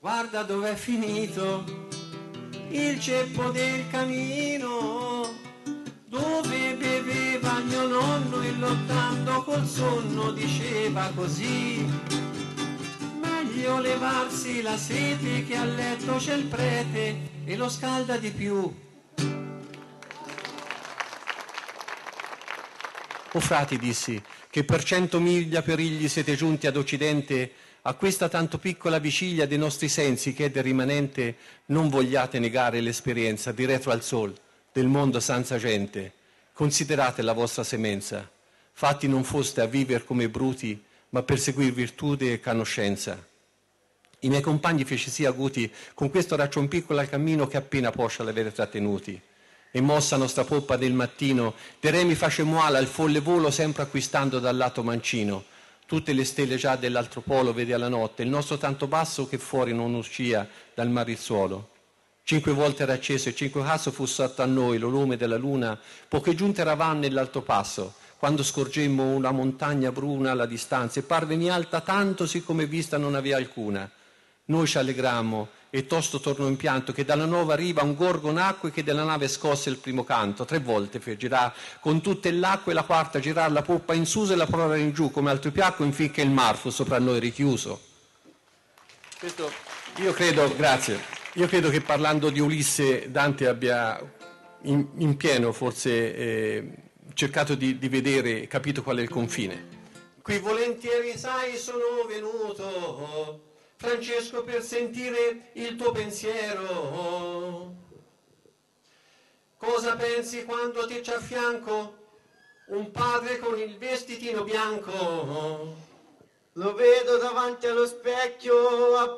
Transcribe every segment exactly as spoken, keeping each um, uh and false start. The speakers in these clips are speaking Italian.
Guarda dov'è finito il ceppo del camino, dove beveva mio nonno e lottando col sonno diceva così: meglio levarsi la sete che a letto c'è il prete e lo scalda di più. O frati, dissi, che per cento miglia per igli siete giunti ad occidente, a questa tanto piccola vigilia dei nostri sensi che è del rimanente, non vogliate negare l'esperienza di retro al sol, del mondo senza gente. Considerate la vostra semenza. Fatti non foste a viver come bruti, ma per seguir virtù e conoscenza. I miei compagni fece sì aguti con questo raccion piccolo al cammino che appena poscia l'avere trattenuti. E mossa nostra poppa del mattino, de remi facemmo ala al folle volo sempre acquistando dal lato mancino. Tutte le stelle già dell'altro polo vede alla notte, il nostro tanto basso che fuori non uscia dal mare il suolo. Cinque volte era acceso e cinque caso fu sotto a noi lo lume della luna, poche giunte eravam nell'alto passo, quando scorgemmo una montagna bruna alla distanza e parveni alta tanto siccome vista non aveva alcuna. Noi ci allegrammo e tosto tornò in pianto che dalla nuova riva un gorgo nacque che della nave scosse il primo canto. Tre volte fe girà con tutte l'acqua e la quarta girar la poppa in su e la prora in giù come altro piacque infin che il mar fu sopra noi richiuso. Questo io credo, grazie, io credo che parlando di Ulisse Dante abbia in, in pieno forse eh, cercato di, di vedere, capito qual è il confine. Qui volentieri sai sono venuto, Francesco, per sentire il tuo pensiero. Cosa pensi quando ti c'è a fianco un padre con il vestitino bianco? Lo vedo davanti allo specchio a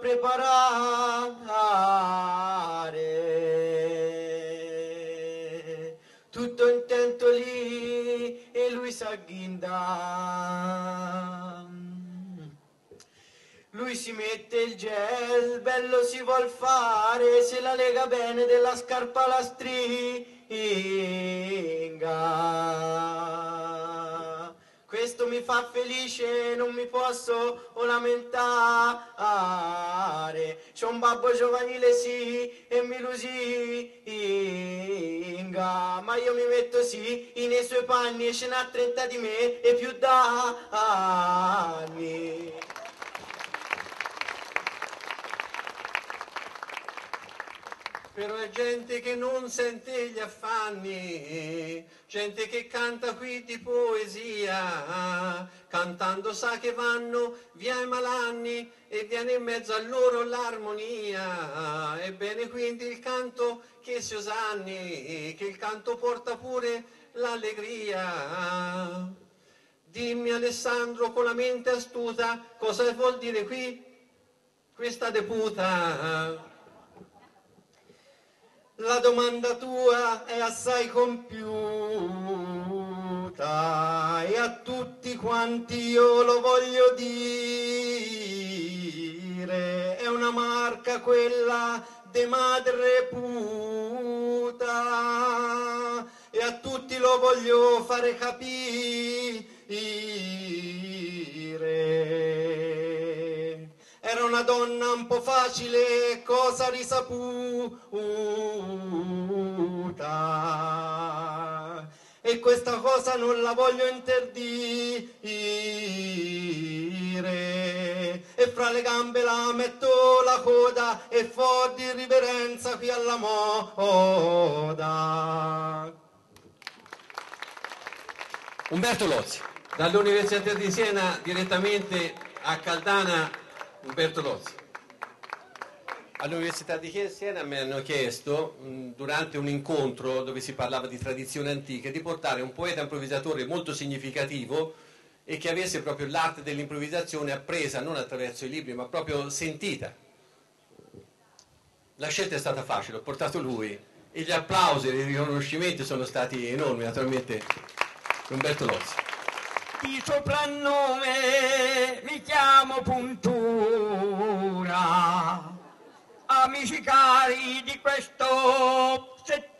preparare, tutto intento lì e lui s'agghinda. Lui si mette il gel, bello si vuol fare, se la lega bene della scarpa la stringa. Questo mi fa felice, non mi posso lamentare. C'ho un babbo giovanile sì e mi lusinga, ma io mi metto sì nei suoi panni e ce n'ha trenta di me e più da anni. Però è gente che non sente gli affanni, gente che canta qui di poesia, cantando sa che vanno via i malanni e viene in mezzo a loro l'armonia. Ebbene quindi il canto che si osanni, che il canto porta pure l'allegria. Dimmi Alessandro con la mente astuta, cosa vuol dire qui questa deputa? La domanda tua è assai compiuta e a tutti quanti io lo voglio dire. È una marca quella de madre puta e a tutti lo voglio fare capire. Era una donna un po' facile, cosa risaputa, e questa cosa non la voglio interdire, e fra le gambe la metto la coda e fo di riverenza qui alla moda. Umberto Lozzi, dall'Università di Siena direttamente a Caldana. Umberto Lozzi. All'Università di Siena mi hanno chiesto, mh, durante un incontro dove si parlava di tradizioni antiche, di portare un poeta improvvisatore molto significativo e che avesse proprio l'arte dell'improvvisazione appresa non attraverso i libri, ma proprio sentita. La scelta è stata facile, ho portato lui e gli applausi e i riconoscimenti sono stati enormi, naturalmente, Umberto Lozzi. Di soprannome mi chiamo Puntura, amici cari di questo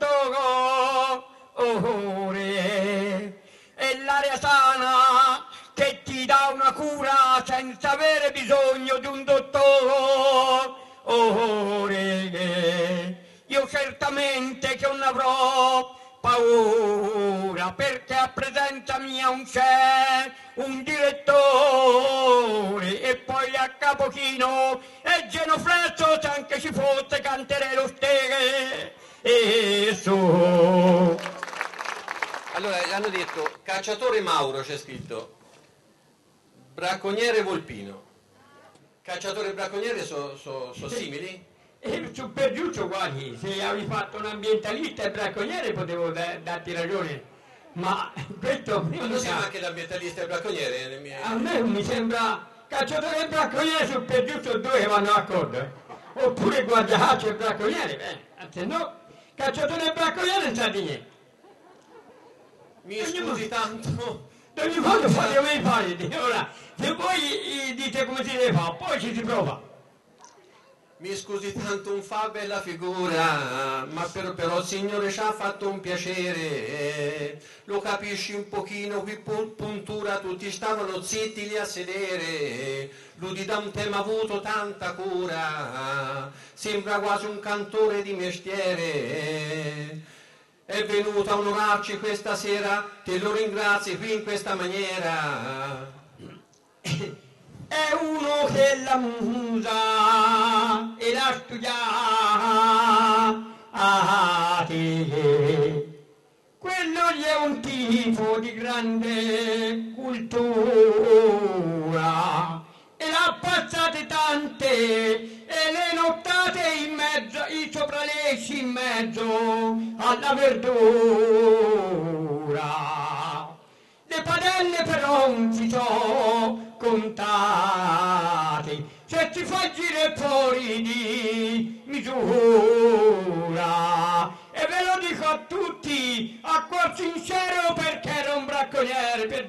settore, è l'aria sana che ti dà una cura senza avere bisogno di un dottore. certamente che non avrò paura, perché a presenza mia un c'è un direttore e poi a Capochino e Genoflesso, se anche ci fosse canterei lo steghe e su. Allora, hanno detto cacciatore Mauro, c'è scritto, bracconiere Volpino. Cacciatore e bracconiere sono so, so simili? E su per giù sono uguali, se avevi fatto un ambientalista e bracconiere potevo da- darti ragione, ma questo Ma mi non siamo sa- anche l'ambientalista e il bracconiere? nel mio- a me mi sembra cacciatore e bracconiere su per giù sono due che vanno d'accordo, eh. Oppure guardacaccio e bracconiere, eh, se no cacciatore e bracconiere non sa di niente. Mi scusi tanto. Ad ogni modo fate come fate, ora se voi eh, dite come si deve fare, poi ci si prova. Mi scusi tanto, un fa bella figura, ma per- però il Signore ci ha fatto un piacere, eh, lo capisci un pochino, qui pu- puntura tutti stavano zitti lì a sedere, eh, lui di da un tema ha avuto tanta cura, sembra quasi un cantore di mestiere, eh, è venuto a onorarci questa sera, te lo ringrazi qui in questa maniera. È uno che la musa e la studiate. Quello gli è un tipo di grande cultura e l'ha passate tante e le nottate in mezzo, i sopralesci in mezzo alla verdura. Le padelle però non si so contate, se ci fa girare fuori di misura. E ve lo dico a tutti, a cuor sincero, perché era un bracconiere per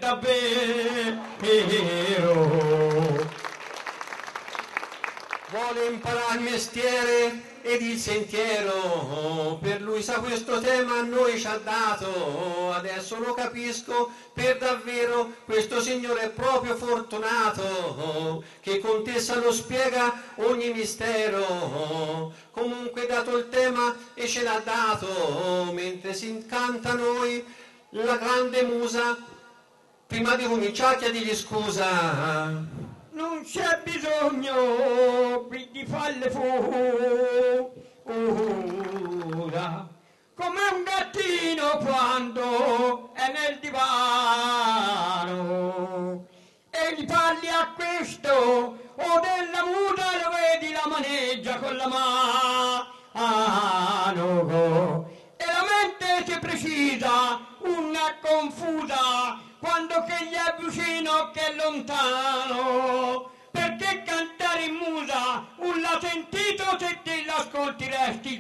davvero. Vuole imparare il mestiere ed il sentiero, per lui sa questo tema a noi ci ha dato, adesso lo capisco per davvero, questo signore è proprio fortunato, che con te sa lo spiega ogni mistero, comunque dato il tema e ce l'ha dato, mentre si incanta a noi la grande musa, prima di cominciare chiedigli scusa. Non c'è bisogno qui di farle fuga, come un gattino quando è nel divano, e gli parli a questo o della muta, lo vedi la maneggia con la mano, e la mente si precisa, una confusa, quando che gli è vicino che è lontano, perché cantare in musa un l'ha sentito se te l'ascolteresti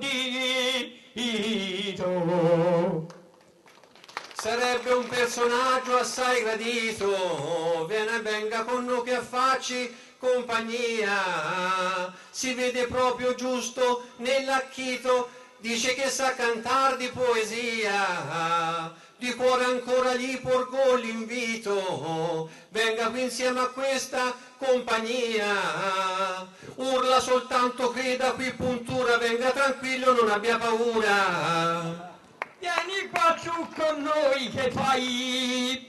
sbalordito. Sarebbe un personaggio assai gradito, viene venga con noi che affacci compagnia, si vede proprio giusto nell'acchito, dice che sa cantar di poesia, di cuore ancora gli porgo l'invito, venga qui insieme a questa compagnia, urla soltanto creda qui puntura, venga tranquillo non abbia paura. Vieni qua su con noi che fai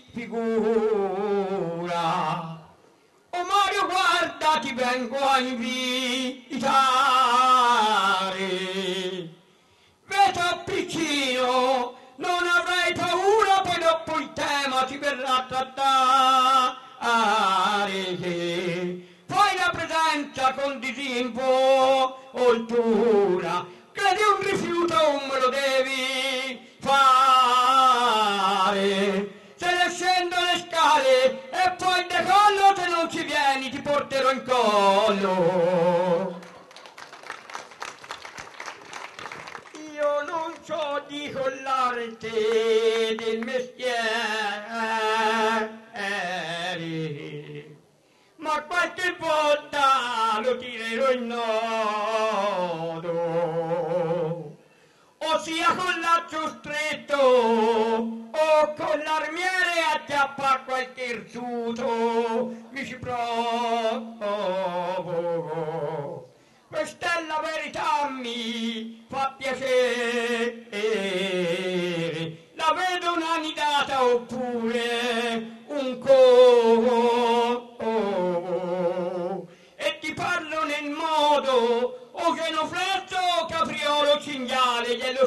figura. Oh Mario, guarda, ti vengo a invitare. Vedo piccino, non avrai paura, poi dopo il tema ti verrà a trattare. Fai la presenza con disinvoltura, credi un rifiuto o me lo devi fare. Se ne scendo le scale e poi decollo, se non ci vieni ti porterò in collo. Io non so di collarte del mestiere, ma qualche volta lo tirerò in nodo, ossia con laccio stretto o con l'armiere acchiappa qualche irsuto, mi ci provo. Questa è la la verità mi fa piacere, la vedo una nidata oppure un co, e ti parlo nel modo o genufletto, capriolo, cinghiale, glielo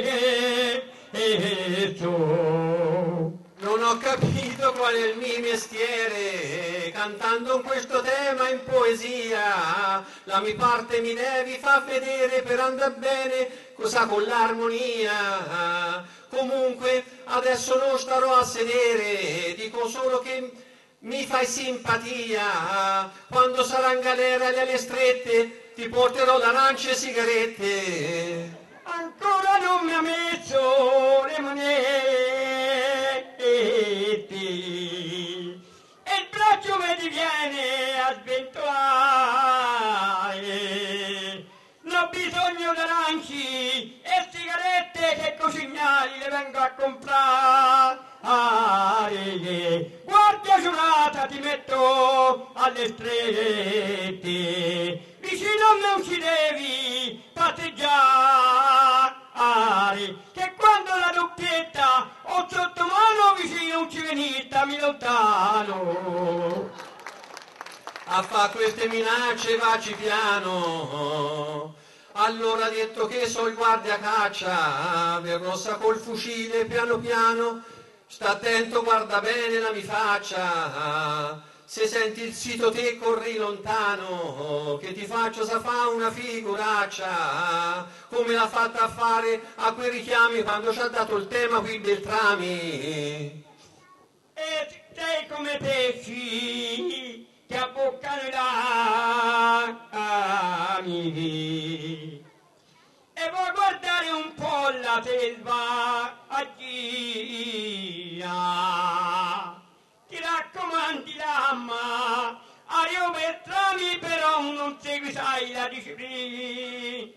stesso. Non ho capito qual è il mio mestiere, cantando in questo tema in poesia, la mia parte mi devi far vedere per andare bene, cosa con l'armonia. Comunque adesso non starò a sedere, dico solo che mi fai simpatia, quando sarà in galera le alle strette ti porterò d'arance e sigarette. Ancora non mi ha messo le manette e il braccio mi diviene a sventolare. Non ho bisogno d'aranci e sigarette, che cosignali le vengo a comprare. Guardia giurata ti metto alle strette, vicino a me uccidevi patteggiare, che quando la doppietta ho sotto mano vicino un ci venita mi lontano. A fa queste minacce vacci piano, allora detto che so il guardia caccia, verrò sa col fucile piano piano, sta attento, guarda bene la mi faccia, se senti il sito te corri lontano, che ti faccio sa fa una figuraccia, come l'ha fatta a fare a quei richiami quando ci ha dato il tema qui Beltrami. E sei come pesci che abboccano i lami, e vuoi guardare un po' la selva agina. Ti raccomandi l'amma, Ario Beltrami, però non segui sai la disciplina.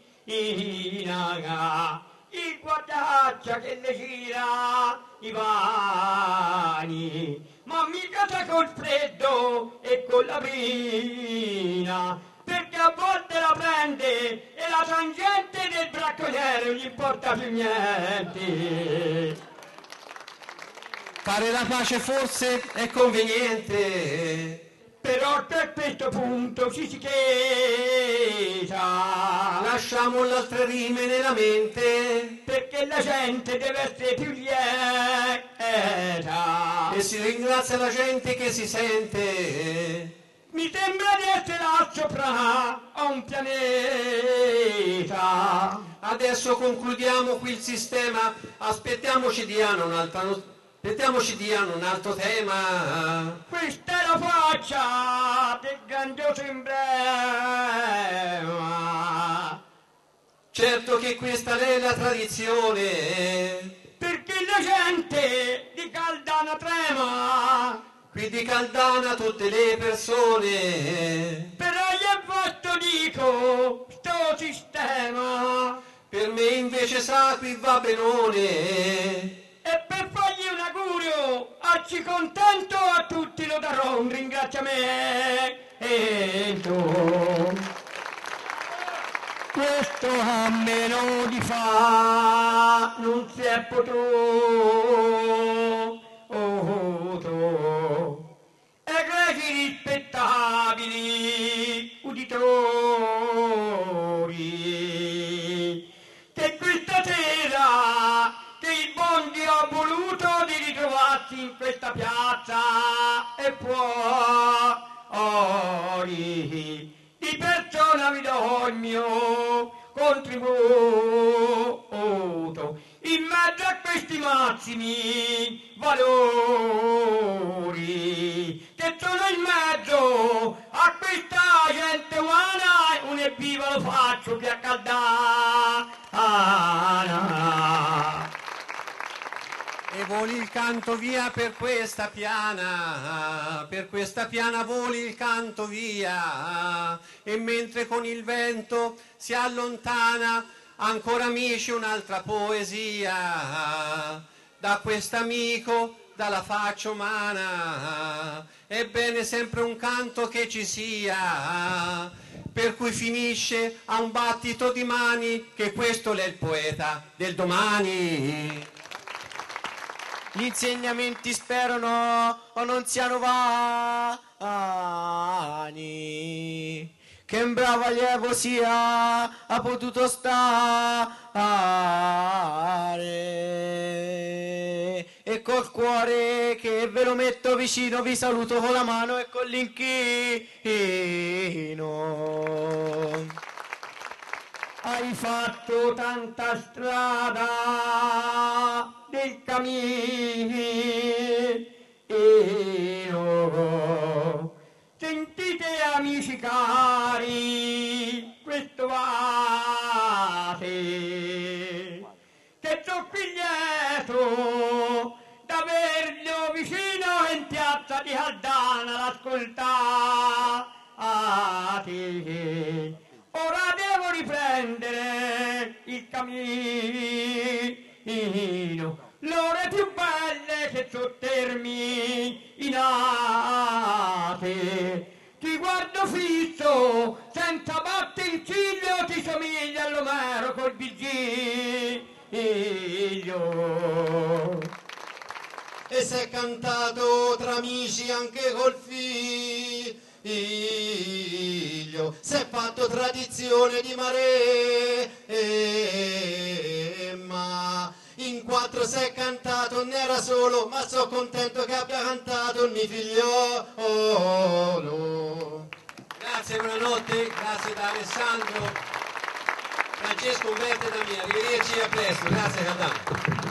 Il guardaccia che le gira i vani, ma mica sa col freddo e con la brina, perché a volte la prende e la tangente del bracconiere non gli importa più niente. Fare la pace forse è conveniente, però per questo punto ci si chiesa, lasciamo le altre rime nella mente perché la gente deve essere più lieta, e si ringrazia la gente che si sente. Mi sembra di essere là sopra a un pianeta. Adesso concludiamo qui il sistema, aspettiamoci Diana un'altra no- aspettiamoci Diana un altro tema. Questa è la faccia del grandioso emblema, Certo che questa è la tradizione, perché la gente di Caldana trema, qui di Caldana tutte le persone. però io vostro dico sto sistema, Per me invece sa qui va benone. e per fargli un augurio acci contento a tutti lo darò un ringraziamento. Questo a meno di fa non si è potuto, egregi rispettabili uditori, che questa sera che il buon Dio ha voluto di ritrovarsi in questa piazza e fuori, di persona vi do il mio contributo in mezzo a questi massimi valori che sono in mezzo a questa gente umana, un evviva lo faccio che a Caldana. E voli il canto via per questa piana, per questa piana voli il canto via, e mentre con il vento si allontana, ancora amici un'altra poesia, da quest'amico dalla faccia umana. Ebbene, sempre un canto che ci sia, per cui finisce a un battito di mani, che questo è il poeta del domani. Gli insegnamenti spero no, o non siano vani, che un bravo allievo sia ha potuto stare, e col cuore che ve lo metto vicino vi saluto con la mano e con l'inchino. Hai fatto tanta strada del cammino. Sentite amici cari, questo vate, che sono qui dietro, d'averlo vicino in piazza di Caldana l'ascoltate. Ora devo riprendere il cammino, l'ore più belle che sotterminate. Ti guardo fisso, senza battere il ciglio, ti somiglia all'Omero col Virgilio. E si è cantato tra amici anche col figlio, si è fatto tradizione di Maremma, in quattro si è cantato, non era solo, ma sono contento che abbia cantato il mio figliolo. Grazie, buonanotte, grazie da Alessandro, Francesco, Umberto e da me, arrivederci, a presto, grazie Caldana.